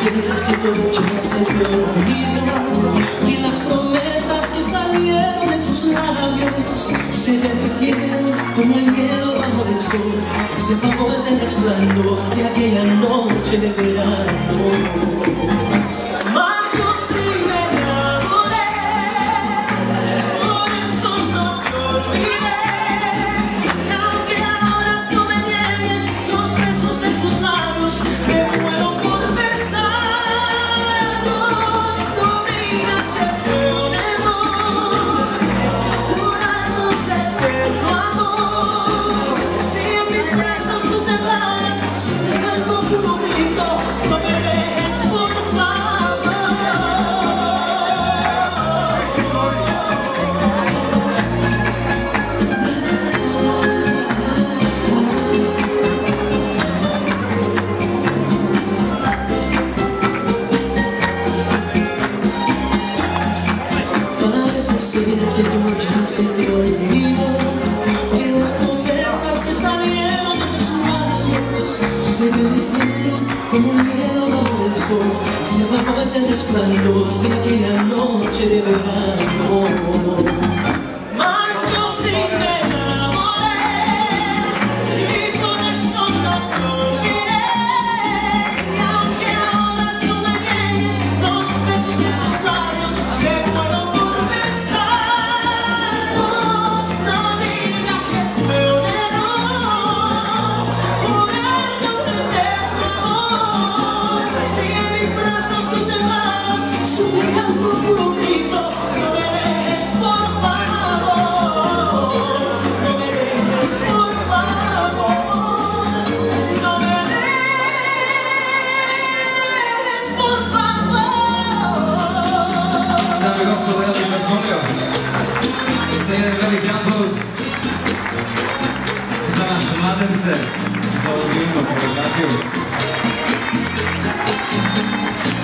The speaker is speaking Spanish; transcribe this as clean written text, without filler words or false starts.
que todo ya se te olvidó, y las promesas que salieron de tus labios se derritieron como el hielo bajo el sol. Se apagó ese resplandor de aquella noche de verano. Que tú ya se te olvidó, que las promesas que salieron de tus labios se derritieron como el hielo bajo el sol. Se apagó ese resplandor de aquella noche de verano. Mas yo sí me enamoré y por eso no te olvidé. Y aunque ahora tú me niegues los besos de tus labios, te muero por besar. Säger Ravi Campos Sash Madense Saudino por el